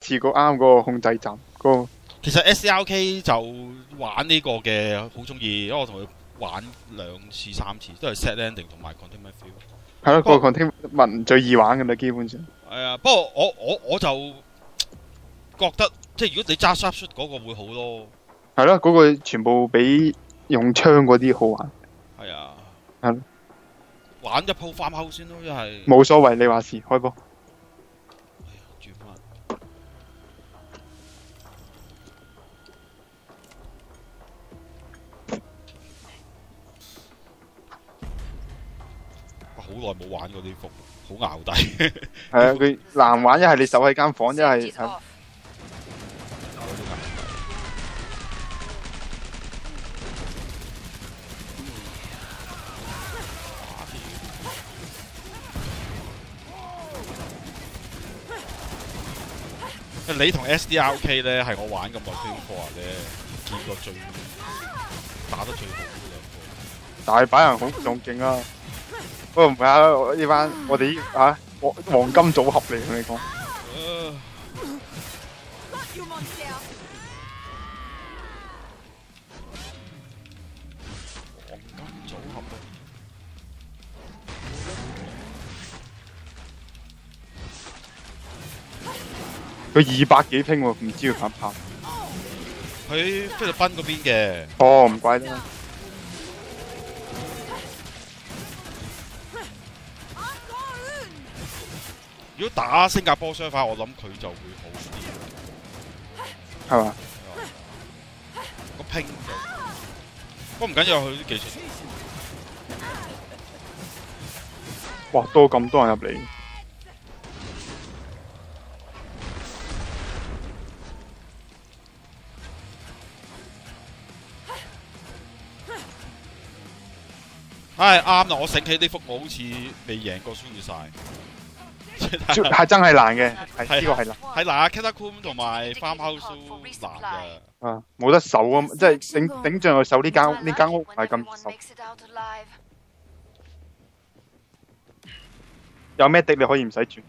試過啱嗰個控制站嗰個。 其實 SLK 就玩呢個嘅，好中意，因為我同佢玩2次3次，都係 set landing 同埋 containment field。 係咯，個 containment 最易玩㗎啦，基本上。 係啊，不過我就覺得，即係如果你揸 sharpshoot 嗰個會好咯。 係咯，嗰個全部比用槍嗰啲好玩。 係啊。 係咯。 玩一鋪翻口先咯，一係。 冇所謂，你話事，開波。 轉翻。好耐冇玩過呢幅，好淆底。 係啊，佢難玩，一係你守喺間房，一係你同 SDRK 咧係我玩咁耐 Q4 咧，見過最打得最好嘅兩個。 大把人好仲勁啊！不過唔係啊，呢班我哋啊黃金組合嚟，同你講。 黃金組合佢200幾拼喎，唔知佢拍唔拍？ 佢菲律賓嗰邊嘅。 哦，唔怪得。 如果打新加坡相反，我諗佢就會好啲。 係嘛？ 個拼就，不過唔緊要，佢啲技術。 哇！多咁多人入嚟。 唉，啱啦！我醒起呢幅我好似未贏過輸晒。 係真係難嘅，係呢個係難。 係難啊 ！Catacomb 同埋 Farmhouse 都難嘅。 啊，冇得守啊！即係頂仗去守呢間屋唔係咁守。有咩敵你可以唔使轉。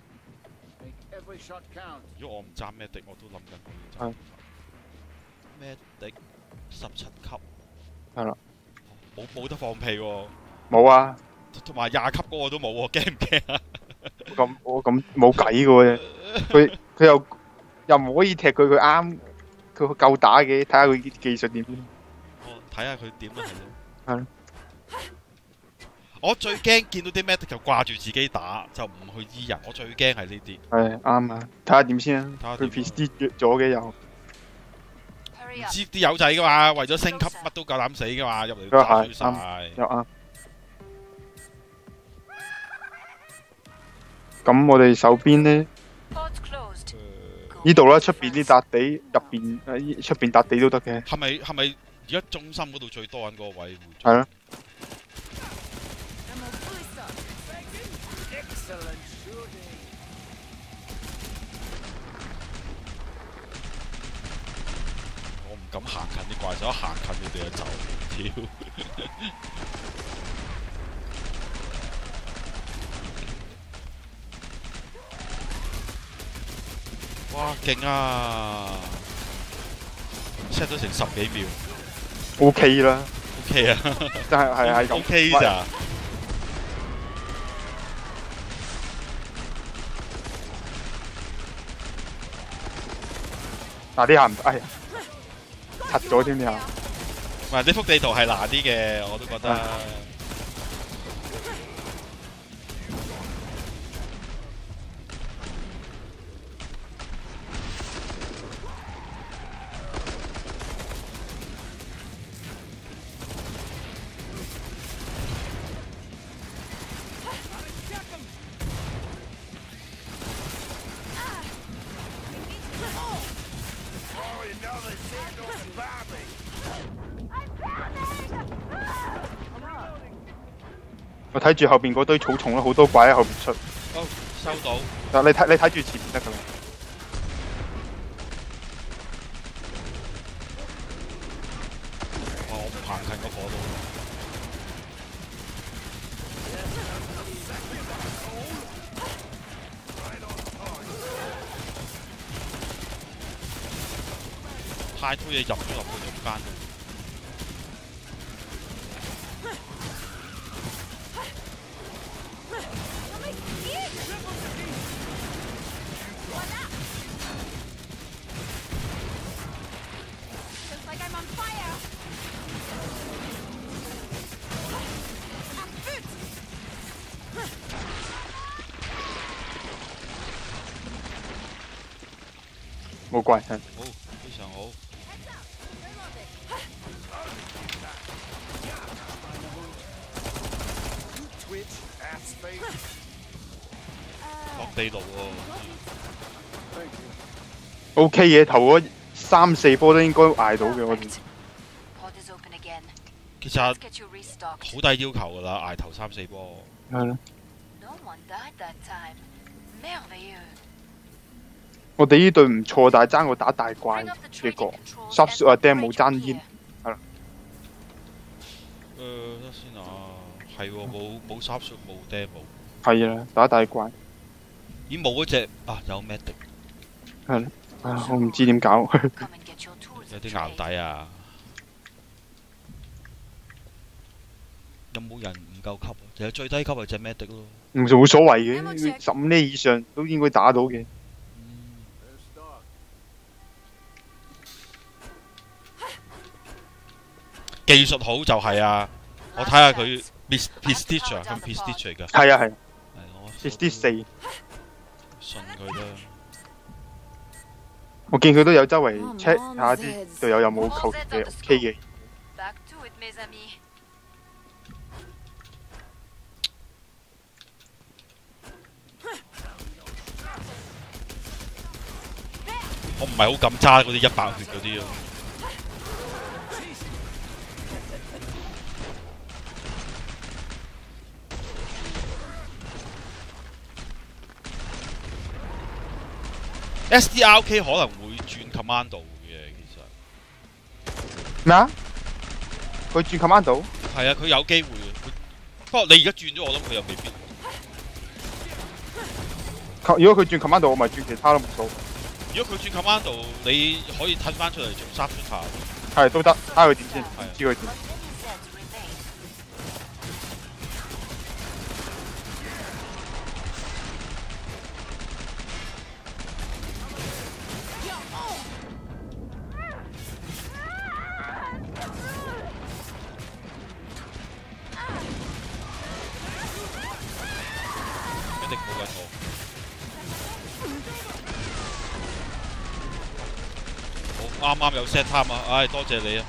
如果我唔揸咩敵，我都諗緊可以揸。咩敵17級。 係啦。 冇得放屁喎。 冇啊。 同埋20級嗰個都冇喎，驚唔驚啊？ 咁冇計嘅喎，佢又唔可以踢佢，佢啱佢夠打嘅，睇下佢技術點。 睇下佢點啦， 係咯。 我最驚見到啲 medic 就掛住自己打，就唔去醫人。我最驚係呢啲。 係啱啊，睇下點先啊。佢 PC 咗嘅又。 唔知啲友仔噶嘛，為咗升級乜都夠膽死噶嘛，入嚟打衰晒。 又啱。咁我哋手邊呢？呢度啦，出邊啲笪地，入邊出邊笪地都得嘅。 係咪而家中心嗰度最多人嗰個位？ 係咯。 我唔敢行近啲怪獸，行近你哋就走，跳。哇，勁啊 ！set 咗成10幾秒。 OK 啦。 OK 啊。 真係咁。 OK 咋？ 嗱呢下唔，哎呀，柒咗添呢下。 唔係呢幅地圖係難啲嘅，我都覺得。 我睇住後邊嗰堆草叢啦，好多怪喺後邊出。 哦，收到。 但你睇住前面得㗎啦。 我唔行近嗰個度。 太多嘢入咗落去中間度。 冇怪係。 好，非常好。落地牢喎。 OK 嘅，頭嗰3、4波都應該捱到嘅，我哋。 其實好低要求㗎啦，捱頭3、4波。 係咯。我哋呢隊唔錯，但係爭個打大怪嘅個 ，Sub 啊 Dam 冇爭煙，係啦。 得先啊，係喎，冇 Sub 冇 Dam 冇。 係啊，打大怪。 咦冇嗰隻啊有 Medic。 係咯，啊我唔知點搞。 有啲淆底啊！有冇人唔夠級啊？其實最低級係隻 Medic 咯。 冇所謂嘅，15呢以上都應該打到嘅。 技術好就係啊！我睇下佢 Prestige 啊，係 Prestige 嚟㗎。 係啊係。 Prestige 4。 信佢啦。 我見佢都有周圍 check 下啲隊友有冇球嘅 OK 嘅。 我唔係好敢揸嗰啲100血嗰啲咯。SDRK 可能會轉 commando 嘅，其實。 咩啊？佢轉 commando？ 係啊，佢有機會嘅。不過你而家轉咗，我諗佢又未必。 如果佢轉 commando，我咪轉其他都冇數。 如果佢轉 commando，你可以褪翻出嚟做 sharpshooter。 係都得，睇下佢點先，唔知佢點。 一定冇揾我。好，啱啱有 set time 啊！唉，多謝你啊！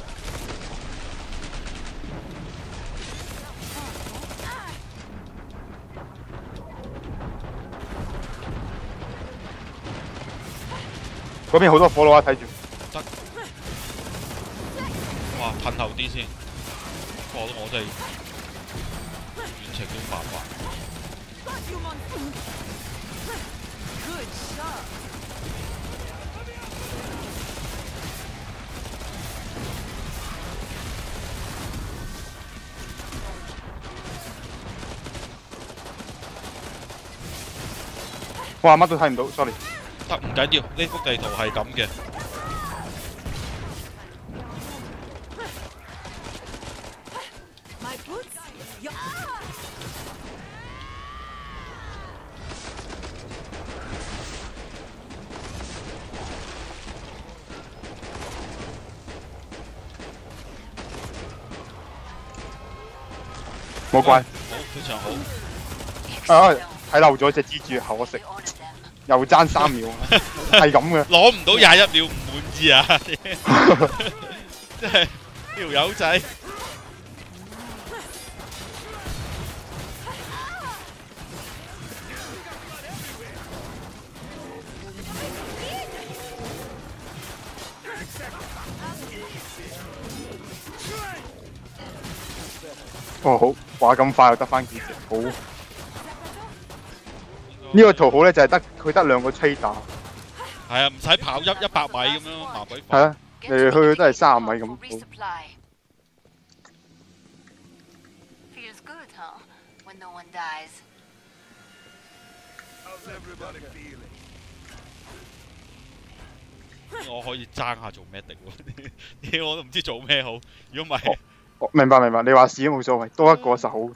嗰邊好多火爐啊，睇住。 得。哇，褪後啲先。我真係遠程都麻煩。 哇！乜都睇唔到 ，sorry。 得唔緊要，呢幅地圖係咁嘅。 冇怪。 好，非常好。 啊！睇漏咗隻蜘蛛，可惜。又爭3秒，係咁嘅。 攞唔到21秒唔滿意啊！真係條友仔。 哦好，話咁快又得翻幾隻，好。呢個圖好咧，就係佢得2個吹打。 係啊，唔使跑100米咁樣，麻鬼快。 係啊，嚟嚟去去都係30米咁。 我可以爭下做 medic 喎，屌我都唔知做咩好。如果唔係， 我明白，你話事都冇所謂，多一個實好。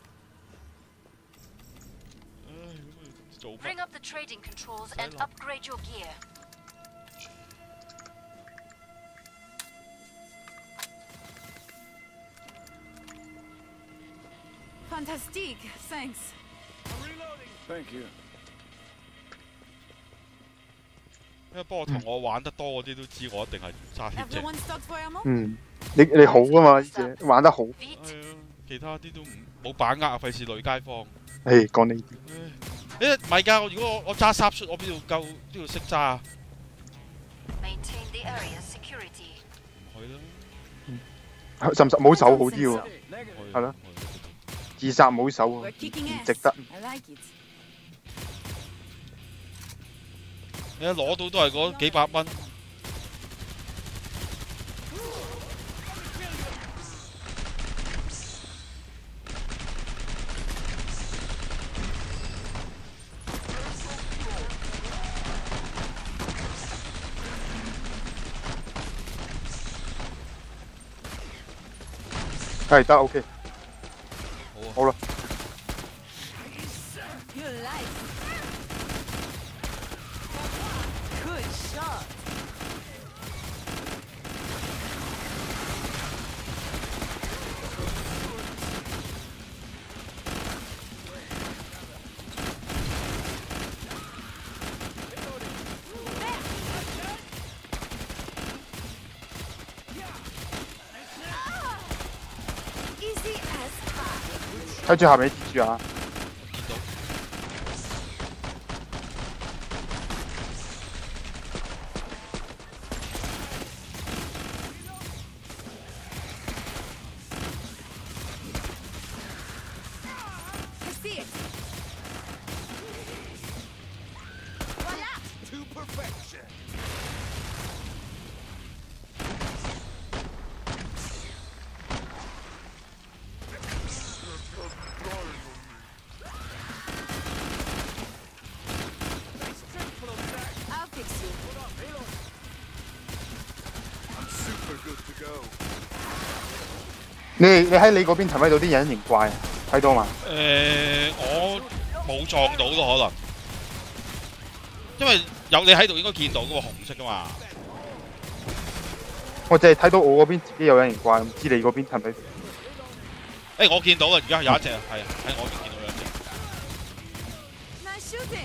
做乜？ Bring up the trading controls and upgrade your gear. Fantastique, thanks. Thank you. 因為不過同我玩得多嗰啲都知，我一定係揸血啫。 Everyone stocked for ammo? 你好噶嘛，呢隻玩得好。 Vite. 係啊，其他啲都冇把握啊，費事累街坊。 講呢啲。 唔係㗎，如果我揸三出，我邊度夠都要識揸啊？ Maintain the area's security. 唔去啦。 甚至冇手好啲喎，係咯。自殺冇手 We're 喎， kicking 唔 ass. 值得。 I like it. 你一攞到都係嗰幾百蚊。 係得 OK，好啦。 You like it. Good shot. 睇住下面啲蜘蛛啊！ 見到。 I see it. Voila. To perfection. 你喺你嗰邊睇唔睇到啲隱形怪？睇到嘛？ 我冇撞到咯，可能，因為有你喺度應該見到嗰個紅色噶嘛。 我淨係睇到我嗰邊自己有隱形怪，唔知你嗰邊係咪？ 我見到啦，而家有一隻係啊，喺我邊見到有一隻。 Nice shooting.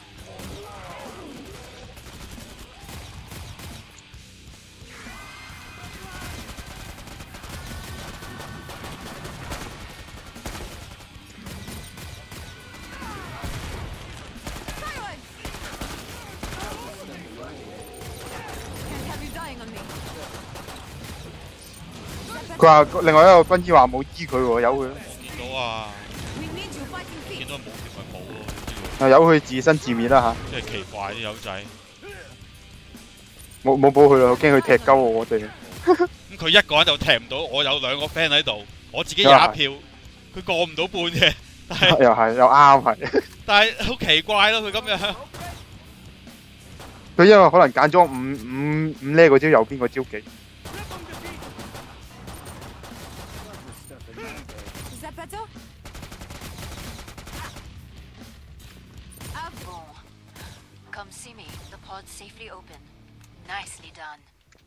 Fireworks. Can't have you dying on me. 佢話另外一個軍醫話冇醫佢喎，由佢， 我見到啊， We need you fighting 見 feet. 到冇條咪冇咯，知道。 由佢自生自滅啦即係奇怪啲友仔。 冇保佢啦，我驚佢踢鳩我哋。 咁佢一個人就踢唔到，我有兩個 friend 喺度，我自己廿票，佢過唔到半嘅，但係又係又啱係。 但係好奇怪咯，佢咁樣。 佢因為可能揀咗五呢嗰招右邊嗰招技。 Zapato? Bon. Come see me. The pod's safely open. Nicely done.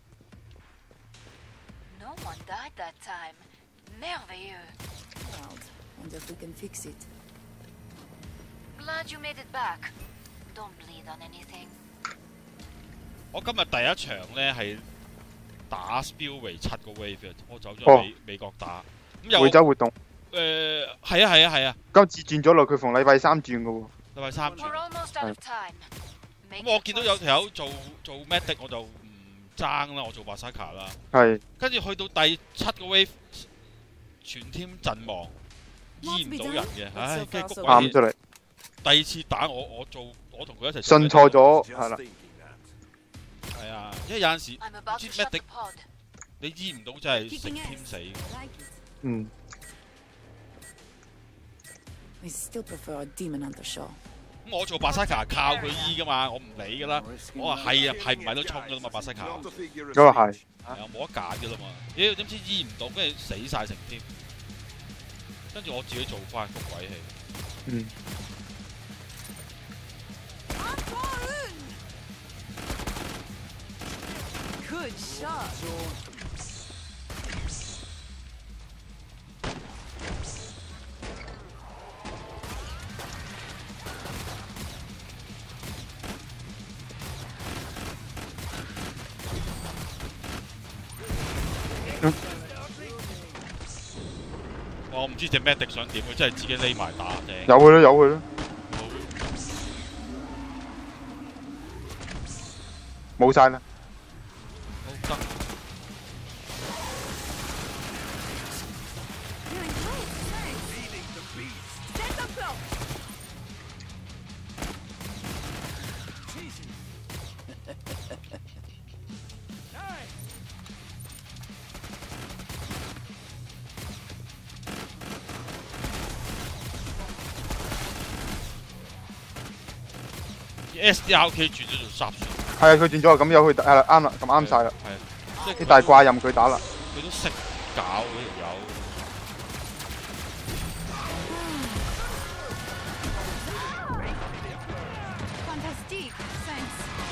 No one died that time. Merveilleux. Wild. Wonder if we can fix it. Glad you made it back. Don't bleed on anything. 我今日第一場咧係打 Spillway 7個 wave 嘅，我走咗美國打。咁有惠州活動。 係啊。 今次轉咗落，佢逢禮拜3轉嘅喎。 禮拜3 We're 轉。 almost out of time. 咁我見到有條友做 medic， 我就唔爭啦，我做 Basaka 啦。 係。 跟住去到第7個 wave， 全 team 陣亡，醫唔到人嘅，唉，跟住谷啱出嚟。 第二次打我同佢一齊。 信錯咗係啦。 係啊，因為有陣時 I'm about to 知 shut the medic pod. 你醫唔到真係成 team 死。 I like it. 嗯。 I still prefer a demon hunter show. 咁我做巴西卡靠佢醫噶嘛，我唔理噶啦。我話係啊，係唔係都衝噶啦嘛，巴西卡。係 Not a figure 嗰個 of 係 speech. 啊，冇得揀噶啦嘛。妖點知醫唔到，跟住死晒成添。跟住我自己做翻谷鬼氣。 嗯。 Good shot. 我唔知隻 medic 想點，佢真係自己匿埋打啫。 有佢啦，有佢啦，冇晒啦。 好得。 Doing great. Thanks. Leading the beast. Stand up close. Nice. SDRK 轉咗做殺船。 係啊，佢轉咗咁有佢係啦，啱啦，咁啱晒啦。 係啊，即係啲大怪任佢打啦。 佢都識搞嗰條友。 Fantastic. Thanks.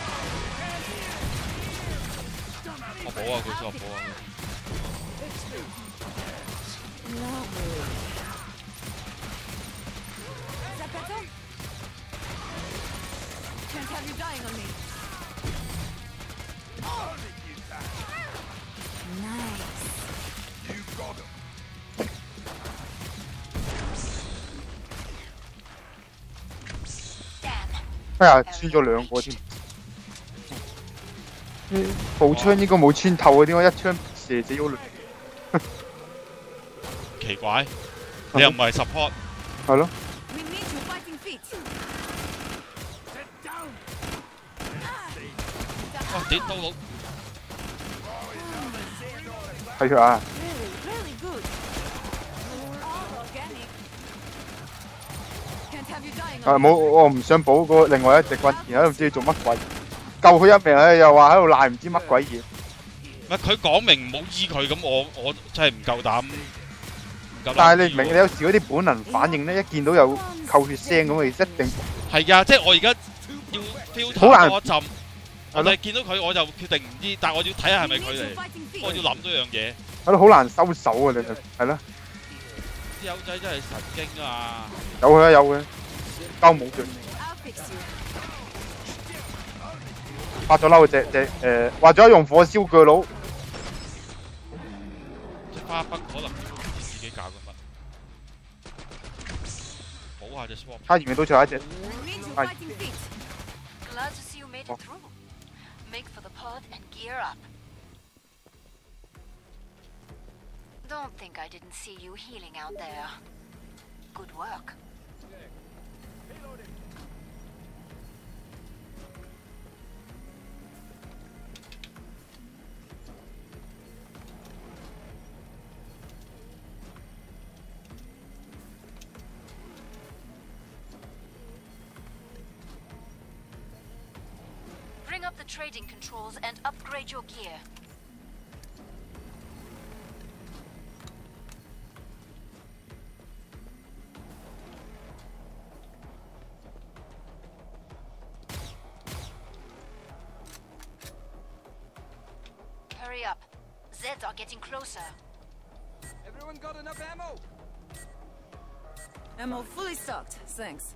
我補啊，佢先我補啊。 Lovely. Zapato? Can't have you dying on me. Nice. You got him. 哎呀，穿咗兩個添。步槍應該冇穿透嘅，點解一槍射死咗兩？ 奇怪，你又唔係 support， 係咯， We need you fighting feet. Sit down. 哇！點刀佬係佢啊！ Really, really good. All organic. Can't have you dying 啊 on 冇，我唔想補嗰另外一隻軍，然後都唔知佢做乜鬼，救佢一命，又話喺度賴唔知乜鬼嘢。 唔係佢講明唔好醫佢，咁我真係唔夠膽。 但係你唔明，你有時嗰啲本能反應咧，一見到有扣血聲咁，佢一定係㗎，即係我而家要 filter 好難多一陣，我係咯哋見到佢我就決定唔醫，但係我要睇下係咪 We 佢 need you 嚟， fighting 我 feet. 要諗多樣嘢。 係咯，好難收手啊！你就係咯， 啲友仔真係神經啊！ 有佢啦，有佢，鳩冇盡， I'll fix you. 發咗嬲隻話咗用火燒鋸佬， 隻花北可能唔知自己搞緊乜，補下隻 swap。 差前面都仲有一隻， We need you Hi. fighting feet. Glad to see you made it Oh. through. Make for the pod and gear up. Don't think I didn't see you healing out there. Good work. Bring up the trading controls and upgrade your gear. Hurry up. Zeds are getting closer. Everyone got enough ammo? Ammo fully stocked. Thanks.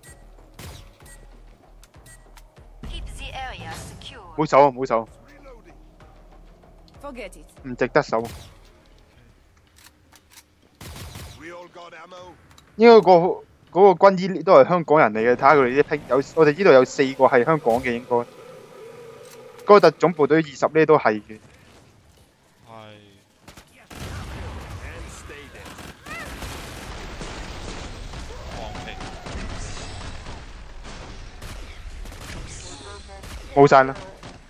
Keep the area secure. 唔好手啊，唔好手， Reloading. Forget it. 唔值得手。 We all got ammo? 應該嗰個軍醫都係香港人嚟嘅，睇下佢哋啲拼有，我哋呢度有4個係香港嘅應該。嗰個特種部隊20呢都係嘅。 係 And stay there. 放棄。 冇晒啦，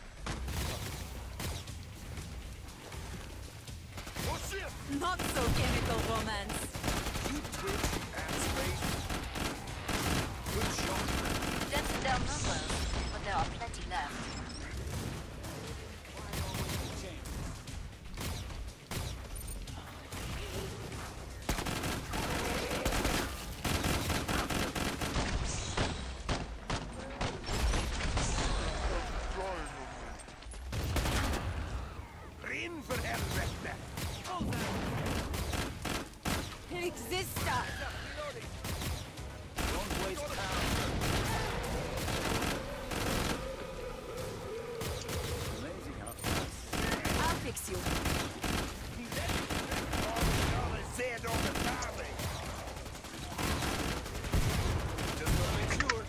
Oh shit! Not so chemical romance. You twitch and space. Good shot. Jets their numbers, but there are plenty left. Rin för helvete! Exista! Don't waste time. Amazing how fast. I'll fix you. Se dem tar mig! Just wanna make sure.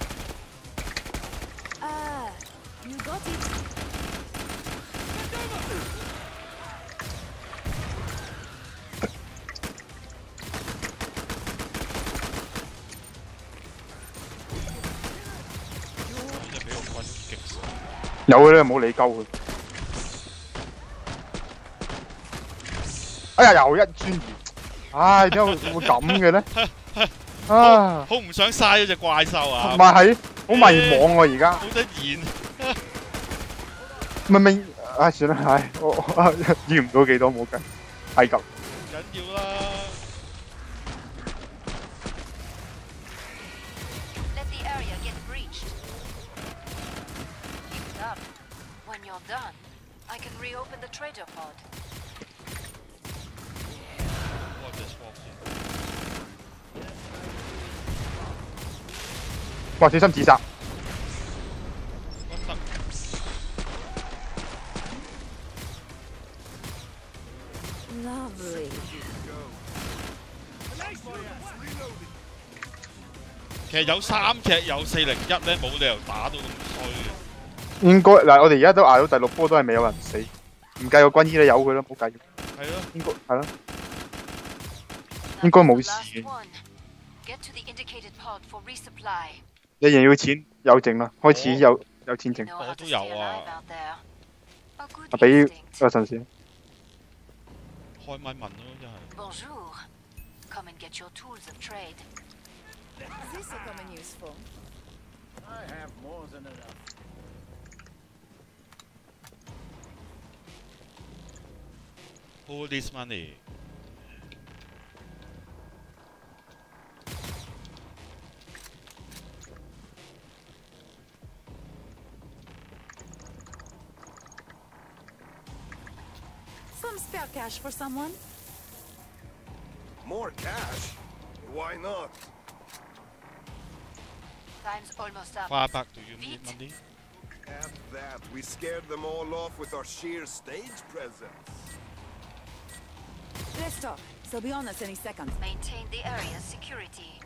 Ah, you got it. 真係俾個軍擊死。 有嘅咧，冇理鳩佢。哎呀，又一專業，唉，點解會咁嘅咧？啊， 好唔想嘥嗰只怪獸啊！ 唔係係好迷茫喎而家。 好得意。 明明唉算啦，唉我要唔到幾多冇計，係咁。 唔緊要啦。 Let the area get breached. Keep it up. When you're done, I can reopen the trader pod. 我隻 swap 先。 哇！小心自殺。 屈得。 Lovely. 其實有3隻有401咧，冇理由打到咁衰嘅。 應該嗱，我哋而家都捱到第6波，都係未有人死，唔計個軍醫咧，由佢啦，唔好計。 係咯。 應該係咯，應該冇事 Last 嘅。 one. Get to the indicated pod for resupply. 你仍然要錢有剩啦，開始有錢 You 剩。 know how to 都 stay 有 alive 啊。 out there. A good 啊，俾 instinct. 個陣先。 開咪問咯，真係。 Bonjour. Come and get your tools of trade. This will come in useful. I have more than enough. All this money。 Some spare cash for someone? More cash? Why not? Time's almost up. Far back, do you need money? At that, we scared them all off with our sheer stage presence. Let's talk. So be on us any second. Maintain the area's security.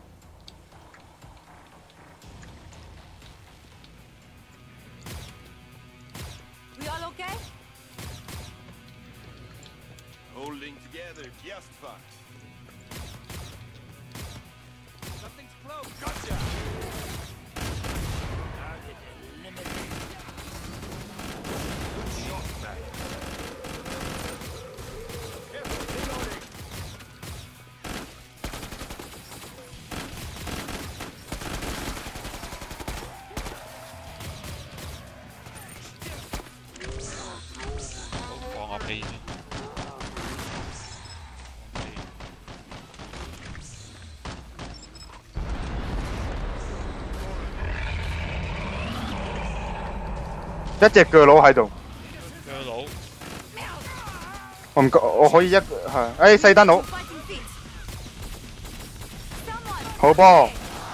We all okay? Holding together just fine. Something's close. Gotcha! Target eliminated. Good shot, man. Reloading. 放下屁先。 一隻鋸佬喺度， 鋸佬。 我唔覺，我可以一係，誒細單佬， Fighting feet. Someone. 好波，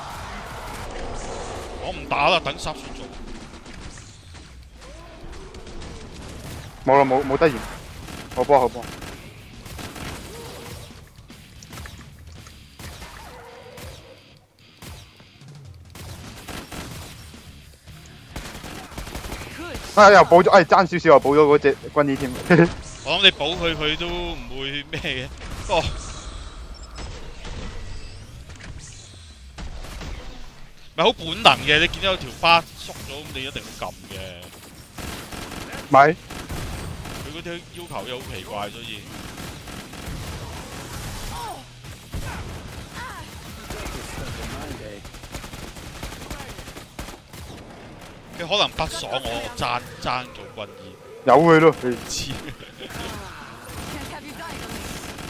我唔打啦，等濕雪做。 冇啦冇得贏，好波好波。啊！又補咗，爭少少又補咗嗰隻軍醫添。 我諗你補佢，佢都唔會咩嘅。哦，咪好本能嘅，你見到有條花縮咗，咁你一定會撳嘅。 咪佢嗰啲要求又好奇怪，所以。 佢可能不爽我爭做軍醫， 由佢咯，佢唔知。 Can't have you dying on me.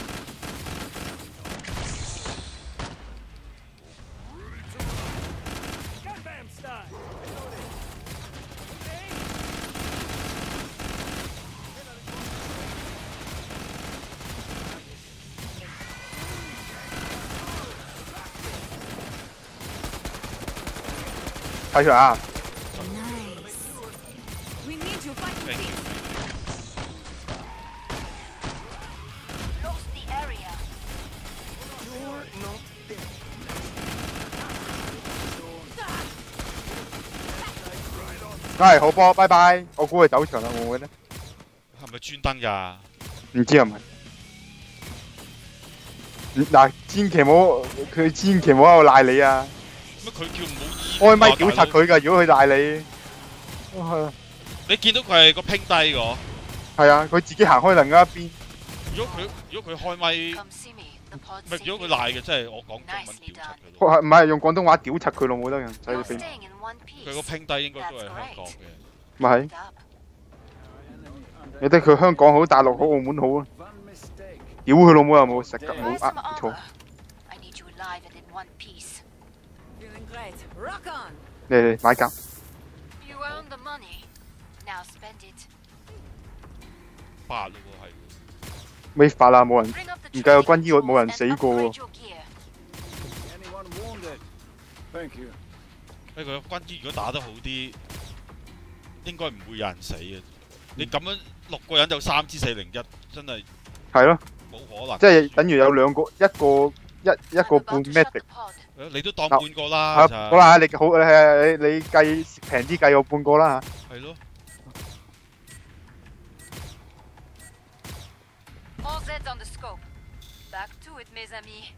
睇佢啊！ We need you fighting team. Lost the area. You're not dead. 梗係好波，拜拜。我估佢走場啦，會唔會咧？ 係咪專登㗎？ 唔知係咪？嗱，千祈唔好佢千祈唔好喺度賴你啊！ 乜佢叫唔好醫？ 開咪屌柒佢㗎，如果佢賴你。 你見到佢係個拼低個？ 係啊，佢自己行開另一邊。 如果佢開咪， Come see me. The pod 唔係如果佢賴嘅，即係我講中文屌柒佢咯。 唔係用廣東話屌柒佢咯，冇得人使 You're 你俾。 staying in one piece. 佢個拼低應該都係香港嘅。 咪係， Hold up. 有得佢香港好、大陸好、澳門好啊！屌佢老母又冇食㗎，冇 Where's 冇 my 錯 armor?。I need you alive and in one piece. Feeling great. Rock on. 嚟買夾， You earned the money. Now spend it. 8咯喎係。 未發啦，冇人。 Bring up the 唔計個 trading 軍醫冇人 tools 死 and 過 upgrade 喎。 your gear. Anyone wounded? Thank you. 佢個軍醫如果打得好啲，應該唔會有人死嘅。你咁樣6個人就3支401，真係係咯， 冇可能。 即係等於有兩個，一個半 I'm about to shut medic。 the pod. 你都當半個啦， 好就啦，你好誒，你計平啲計我半個啦嚇。 係咯。 All Z's on the scope. Back to it, mes amis.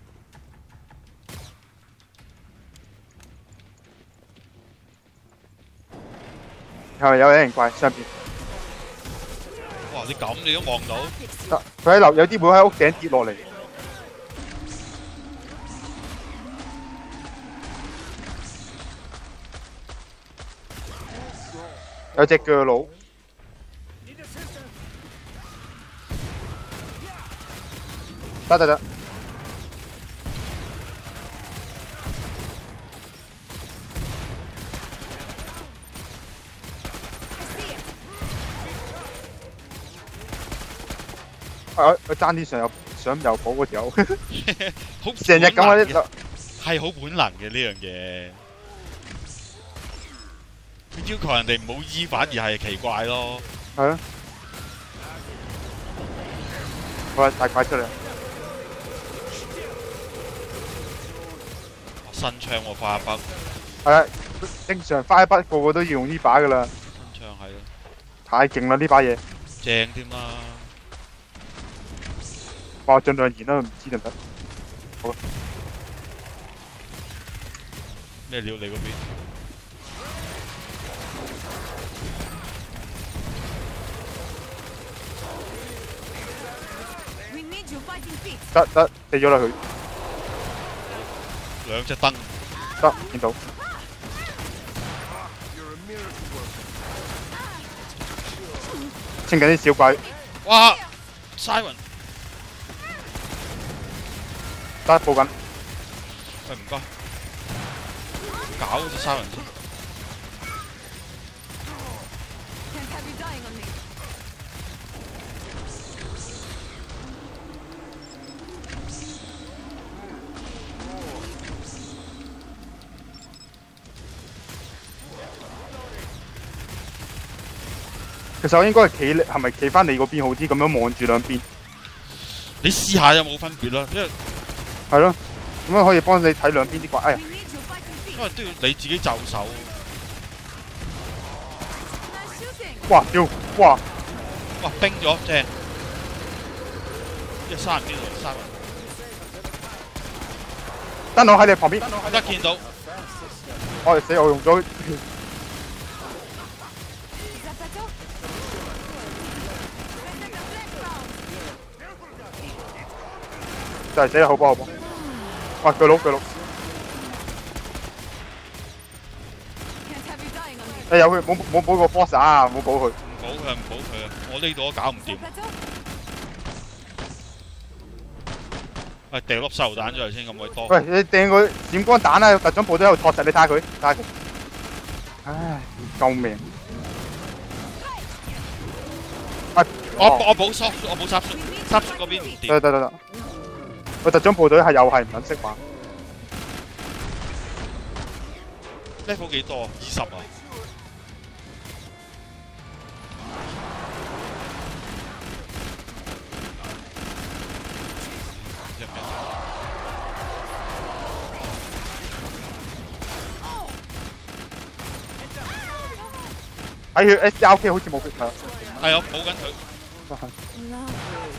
係咪有人怪上邊？ 哇！你咁你都望到， 得佢喺樓有啲會喺屋頂跌落嚟。有隻腳佬。得。 佢爭啲上油寶嗰條友， 好成日咁啊！ 係好本能嘅呢樣嘢。佢要求人哋唔好醫，反而係奇怪咯。 係咯。好啦，大怪出嚟。 新槍喎，花筆。 係啊，正常花筆個個都要用呢把噶啦。 新槍係咯。 太勁啦呢把嘢。 正添啦。 我盡量延啦，唔知得唔得？好。 咩料你嗰邊？ 得，死咗啦佢。 兩隻燈。 得，見到。清緊啲小鬼。 哇 ！Siren。 得報緊。 喂，唔該。搞隻 Siren 先。 其實我應該係咪企翻你嗰邊好啲？咁樣望住兩邊。 你試下有冇分別啦，因為係咯，咁樣可以幫你睇兩邊啲怪。哎呀， 因為都要你自己就手。 哇！屌！哇！ 哇！冰咗正。一三邊度？三人。 燈籠喺你旁邊。 得見到。 我死！我用咗。 就係死啦！好波！哇！巨佬！ 有佢冇補個 boss 啊，冇補佢。 唔補佢，唔補佢啊！我呢度都搞唔掂。 Plateau? 喂，掉粒手榴彈出嚟先，咁鬼多。 喂，你掟個閃光彈啊！特種部隊喺度托實，你睇下佢，睇下佢。唉，救命！喂， 我補濕，我補濕濕嗰邊唔掂。 得。個特種部隊係又係唔撚識玩。 level 幾多？20啊！ 睇佢 SRK 好似冇血係。 係啊，補緊佢。 Lovely.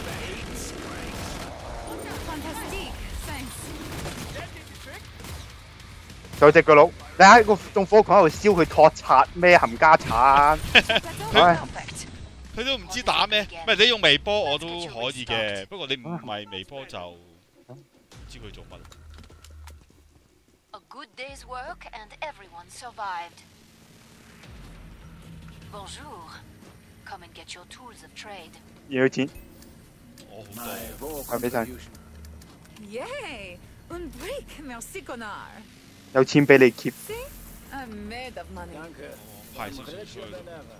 Fantastic. Thanks. 仲有隻腳佬，你喺個縱火狂喺度燒佢托擦咩冚家產？唉， Perfect. 佢都唔知打咩，唔係你用微波我都可以嘅，不過你唔係微波就唔知佢做乜。 A good day's work and everyone survived. Bonjour. Come and get your tools of trade. 要錢， 我好多。 係俾晒， Yay! Un break. Merci, connard. 有錢俾你 keep。 See? I'm made of money. 派少少出去。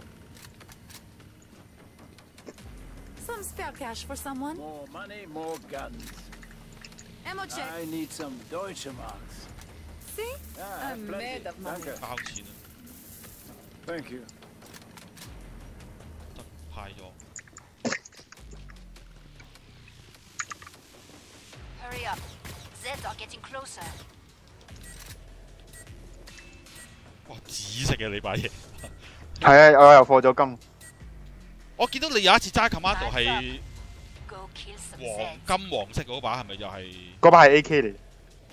Some spare cash for someone? More money, more guns. Ammo check. I need some Deutsche Marks. See? Ah, I'm plenty. made of money. Danke. 交錢啊！ Thank you. 得派咗。 Hurry up. Zeds are getting closer. 哇！紫色嘅你把嘢。 係啊，我又課咗金。 我見到你有一次揸 commando 係 Go kill some 黃 Zeds. 金黃色嗰把，係咪就係？ 嗰把係 AK 嚟， 哦，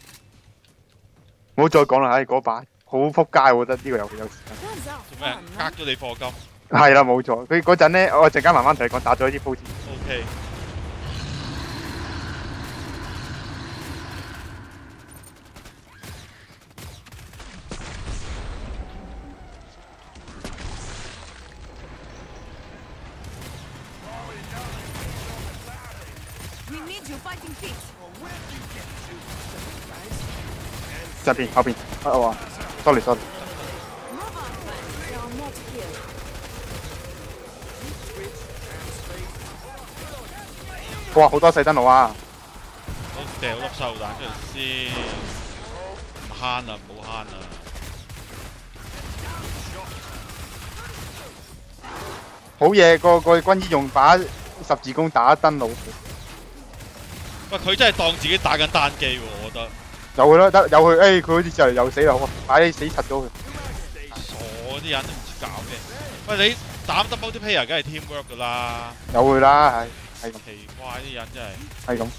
唔好再講啦。唉，嗰把好撲街，我覺得呢個遊戲有時間。 Guns are 做咩 fun, 呃 huh? 咗你課金係啦，冇錯。佢嗰陣咧，我陣間慢慢同你講，打咗啲鋪子。 ？OK。 We need you fighting feet. 側邊後邊，啊哇，sorry。 Move on, friends. There are more to kill. 哇，好多細燈籠啊！ 我掉粒手榴彈出嚟先，唔慳啊，唔好慳啊！ 好嘢，個軍醫用把十字弓打燈籠， 喂，佢真係當自己打緊單機喎，我覺得。 有佢啦，得有佢，誒佢好似就嚟又死啦，快啲死柒咗佢。 傻啲人都唔知搞咩。喂，你打得 multiplayer 梗係 teamwork 噶啦， 有佢啦，係咁， 奇怪啲人真係。 係咁。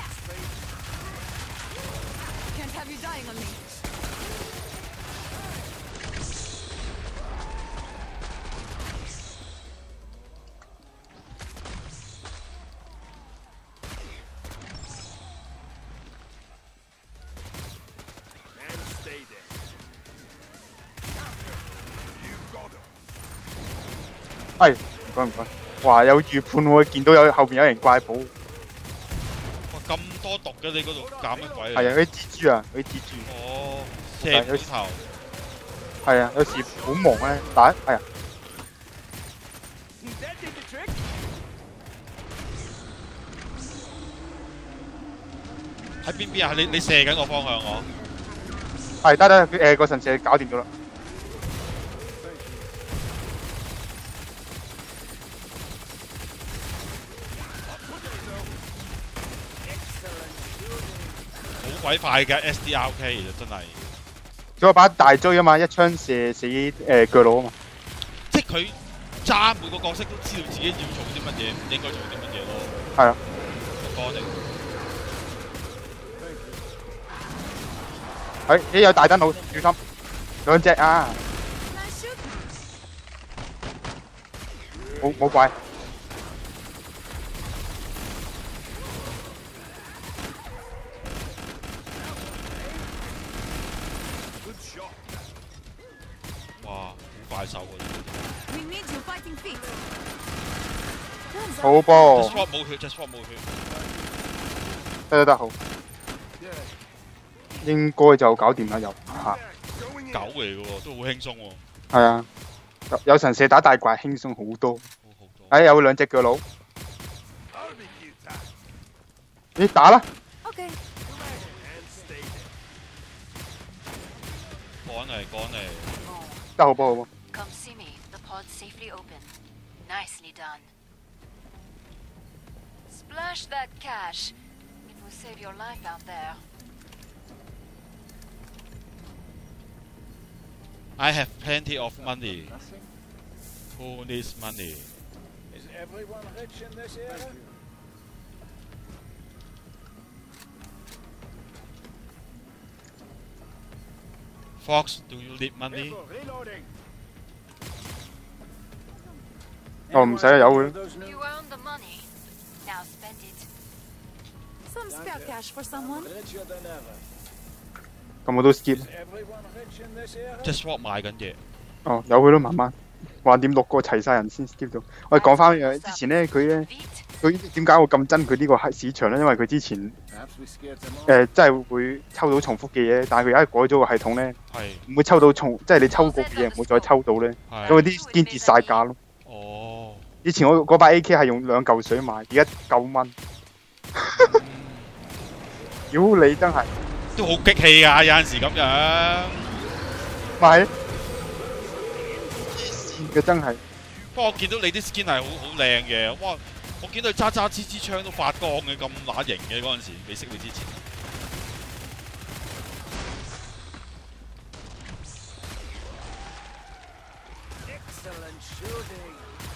Can't have you dying on me. And stay there. You got him. 係，唔該唔該。哇，有預判喎，見到有後邊有人怪寶。 哇，咁多毒嘅你嗰度搞乜鬼嚟？ 係啊，嗰啲蜘蛛啊，嗰啲蜘蛛。 哦，射斧頭。 係啊，有時好忙咧，打係啊。 That did the trick. 喺邊邊啊？你射緊個方向我。 係得，誒個神射搞掂咗啦。 好鬼快嘅 SDRK 其實真係， 仲有把大錐啊嘛，一槍射死腳佬啊嘛。 即係佢揸每個角色都知道自己要做啲乜嘢，唔應該做啲乜嘢咯。 係啊， 個歌定係，有大燈籠，小心，兩隻啊， Nice shoot. 冇怪。 Good shot. 哇！ 好波 Just，swap 冇血，just swap 冇血。 得好，應該就搞掂啦又嚇， Going in. 狗嚟嘅喎，都好輕鬆喎， 係啊，有神射打大怪輕鬆好多。 好多。 哎，有兩隻腳佬， Barbecue time. 你打啦， Okay. And stay there. 趕嚟， Oh, 得好波好波。 come see me. The pod's safely open. Nicely done. Splash that cash. It will save your life out there. I have plenty of money. Nothing? Who needs money? Is everyone rich in this era? Fox, do you need money? Careful, reloading. 哦，唔使啊，有嘅。 Those new You earned the money. Now spend it. Some spare cash for someone. richer than ever. 咁我都 skip。 Is everyone rich in this era? Just swap 買緊嘢。 哦，有佢咯，慢慢。橫掂6個齊晒人先 skip 到。我哋講翻之前咧，佢咧， Beat. 佢點解我咁憎佢呢個係市場咧？因為佢之前 Perhaps we scared them all. 真係會抽到重複嘅嘢，但係佢而家改咗個系統咧， 係唔會抽到即係你抽過嘅嘢唔會再抽到咧， 係。 所以啲堅跌晒價咯。 哦， 以前我嗰把 AK 係用2嚿水買，而家9蚊。屌你真係都好激氣㗎，有陣時咁樣。 買黐線嘅真係。 不過我見到你啲 skin 係好靚嘅，哇！我見到佢揸支槍都發光嘅，咁乸型嘅嗰陣時，未識你之前。 Excellent shooting.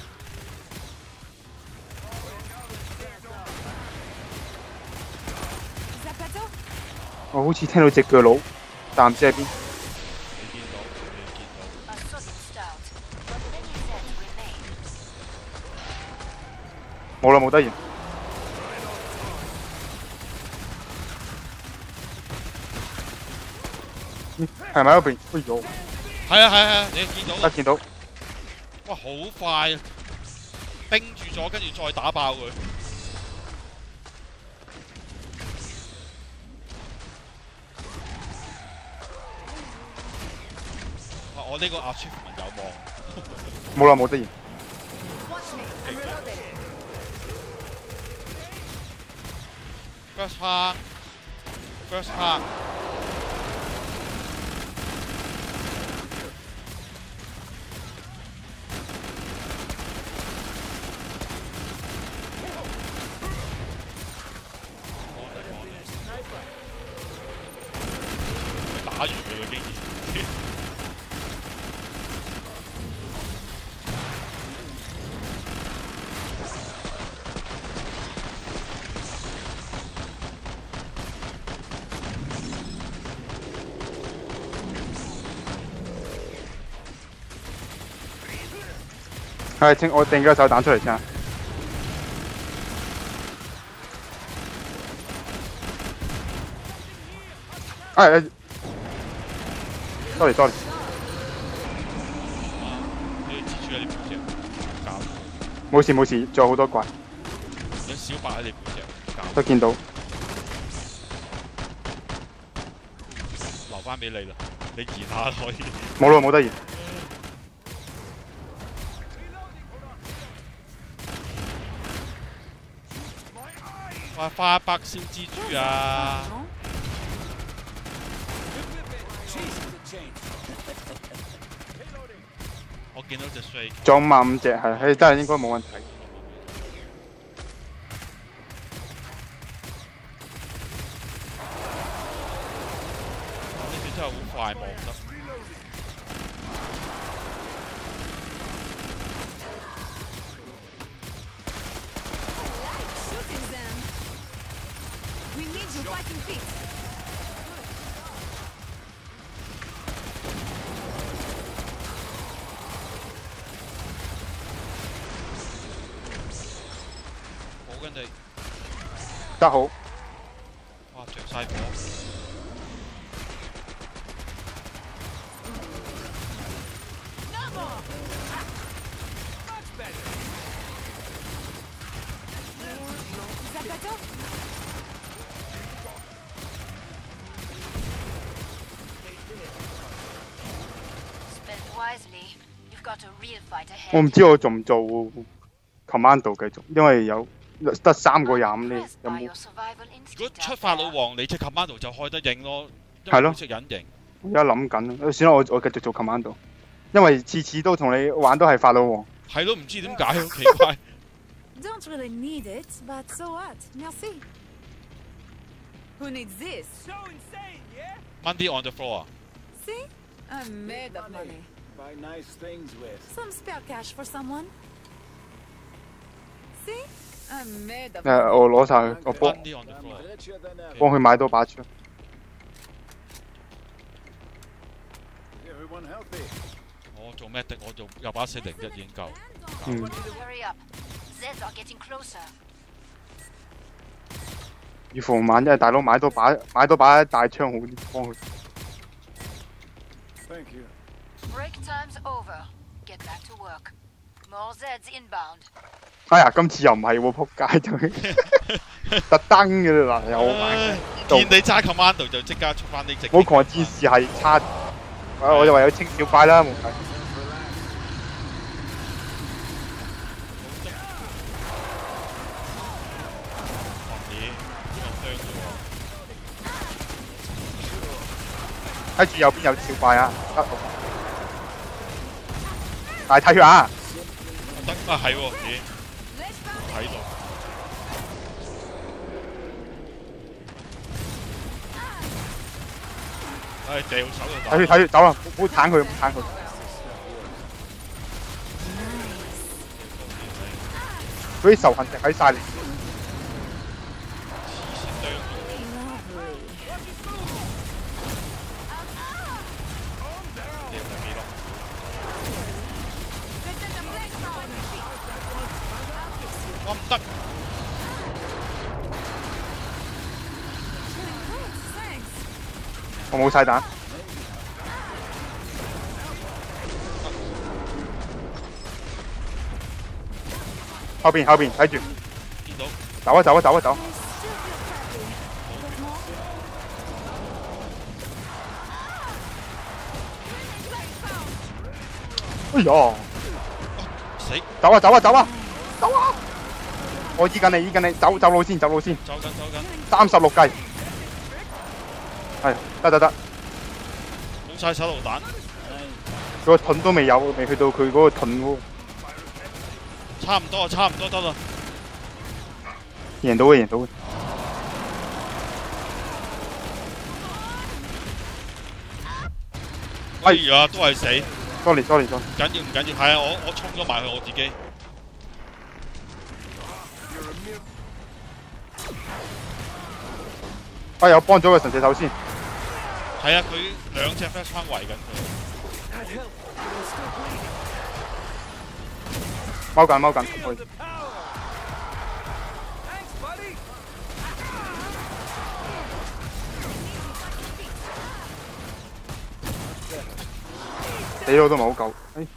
我好似聽到隻腳佬，但唔知喺邊。 你見到，你見到。 A sudden start. But many sets remain. 冇啦，冇得完。係咪喺嗰邊？哎呦， 係，你見到啦。 見到。 哇，好快，冰住咗，跟住再打爆佢。哇！我呢個 achievement 有望。 冇啦，冇得完。 Watch me. I'm reloading. First part，first part。打完佢啦，竟然。 係，請我掟咗個手彈出嚟先啊！sorry， 你蜘蛛喺你背脊，搞。 冇事冇事，仲有好多怪， 有小白喺你背脊，搞。 都見到。 留翻俾你啦，你延下可以。 冇啦，冇得延。 哇！花北燒蜘蛛啊！ 我見到隻衰， 仲5隻係，真係應該冇問題。 呢邊真係好快望得。 Shooting them. We need you fighting feet. 好跟住， 得好。 哇！着晒火。 got a real fight 我 ahead. 唔知我做唔做 commando 繼續，因為有得3個25呢， Impressed 有 by 冇 your survival 如果 instinct 出 out 法老 there. 王，你隻 commando 就開得應咯，因係咯為佢識隱形。 而家諗緊，算啦，我繼續做 commando，因為次次都同你玩都係法老王。 係咯，唔知點解好奇怪。 Don't really need it, but so what? Merci. Who needs this? So insane, yeah? Monday on the floor 啊！ See? I'm made of money. Buy nice things with. Some spare cash for someone? See? I'm made of 我攞晒佢，我幫 Monday on the I'm floor。 richer than ever. 幫佢買多把槍。 Everyone healthy. 我做咩的？我做有把401已經夠。 嗯， Hurry up. Zeds are getting closer. 預防萬一大佬買多把大槍好啲，幫佢。 Thank you. Break time's over. Get back to work. More Zeds inbound. 哎呀，今次又唔係喎，仆街就特登嘅啦，又唉到見你揸 commando 就即刻出翻呢隻。 冇狂戰士係差，我就唯有清小怪啦，冇計。睇住右邊有小怪啊！得，大睇血啊！ 得啊，係喎，咦，睇到。唉，掉手就打。 睇血走啦，唔好鏟佢，唔好鏟佢。嗰啲仇恨值喺晒嚟。 我唔得。 我冇晒彈。後邊睇住。 見到。 走啊走啊走啊走！哎呀！ 死！ 走啊走啊走啊走啊！我醫緊你，走路先。 走緊。 36計。係，得。 冇晒手榴彈。 佢個盾都未有，未去到佢嗰個盾喎。 差唔多得啦。 贏到嘅。 哎呀，都係死。 sorry。 唔緊要，係啊，我衝咗埋去我自己。 啊，有幫咗個神射手先。 係啊，佢2隻 flash 翻圍緊佢。 踎緊。死咗都唔係好夠。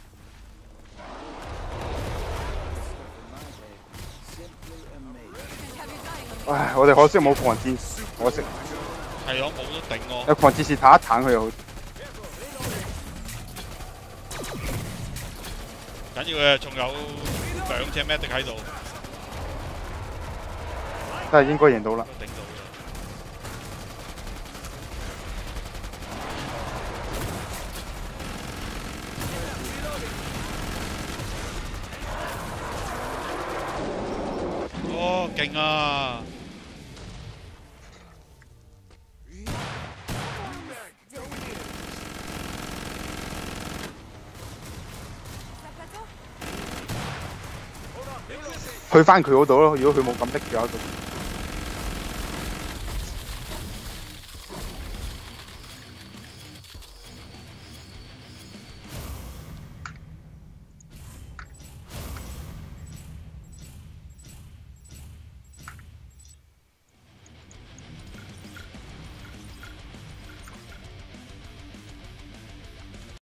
唉，我哋可惜冇狂戰士，可惜。 係啊，冇得頂喎。 有狂戰士彈一彈佢又好。 緊要嘅，仲有2隻 medic 喺度。 真係應該贏到啦。 頂到嘅。哦，勁啊！ 去翻佢嗰度咯，如果佢冇咁逼住喺度。